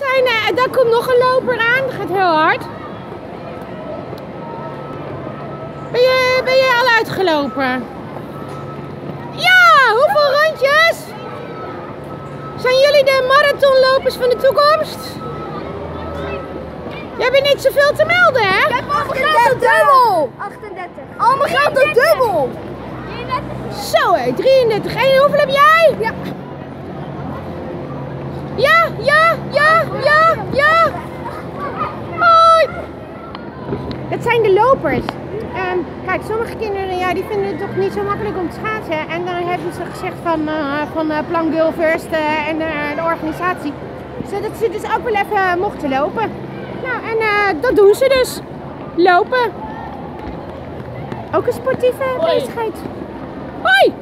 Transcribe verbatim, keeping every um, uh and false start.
zijn, uh, daar komt nog een loper aan. Dat gaat heel hard. Ben je, ben je al uitgelopen? Ja, hoeveel rondjes? Zijn jullie de marathonlopers van de toekomst? Jij hebt niet zoveel te melden, hè? Ik heb allemaal geld op dubbel. achtendertig. Allemaal geld op dubbel. Zo hé, drieëndertig. En hoeveel heb jij? Ja. Ja, ja, ja, ja, ja. Hoi. Dat zijn de lopers. Um, kijk, sommige kinderen ja, die vinden het toch niet zo makkelijk om te schaatsen. En dan hebben ze gezegd van, uh, van uh, Plan Girl First uh, en uh, de organisatie. Zodat ze dus ook wel even mochten lopen. Nou, en uh, dat doen ze dus. Lopen. Ook een sportieve bezigheid. Hoi!